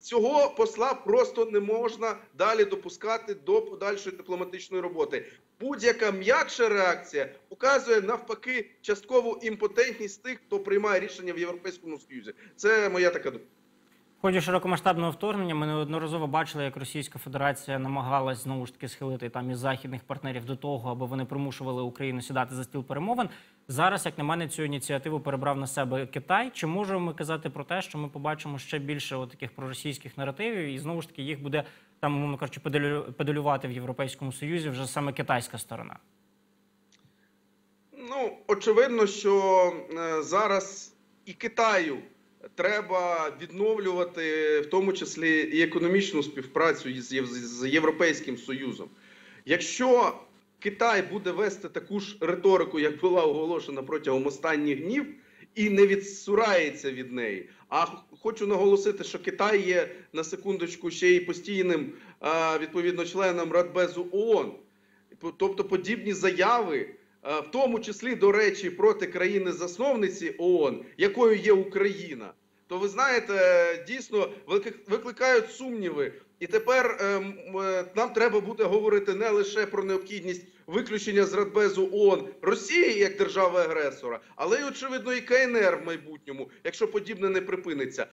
цього посла просто не можна далі допускати до подальшої дипломатичної роботи. Будь-яка м'якша реакція показує навпаки часткову імпотентність тих, хто приймає рішення в Європейському Союзі. Це моя така думка. В ході широкомасштабного вторгнення ми неодноразово бачили, як Російська Федерація намагалась знову ж таки схилити там із західних партнерів до того, аби вони примушували Україну сідати за стіл перемовин. Зараз, як на мене, цю ініціативу перебрав на себе Китай. Чи можемо ми казати про те, що ми побачимо ще більше таких проросійських наративів, і знову ж таки їх буде там, умовно кажучи, педалювати в Європейському Союзі вже саме китайська сторона? Ну, очевидно, що зараз і Китаю треба відновлювати, в тому числі і економічну співпрацю з Європейським Союзом. Якщо Китай буде вести таку ж риторику, як була оголошена протягом останніх днів, і не відсурається від неї. А хочу наголосити, що Китай є, на секундочку, ще й постійним, відповідно, членом Радбезу ООН. Тобто подібні заяви, в тому числі, до речі, проти країни-засновниці ООН, якою є Україна, то, ви знаєте, дійсно викликають сумніви. І тепер нам треба буде говорити не лише про необхідність виключення з Радбезу ООН Росії як держави-агресора, але й, очевидно, і КНР в майбутньому, якщо подібне не припиниться.